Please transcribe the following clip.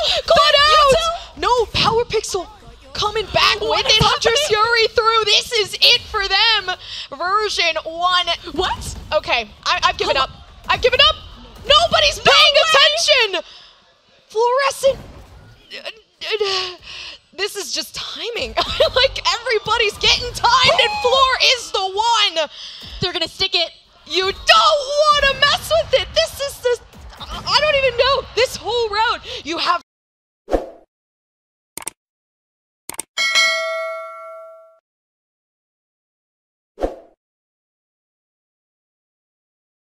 Caught out! No, Power Pixel coming back with it. Hunter's Fury through. This is it for them. Version 1. What? Okay, I've given up. I've given up. Nobody's paying attention. Fluorescent. This is just timing. Like, everybody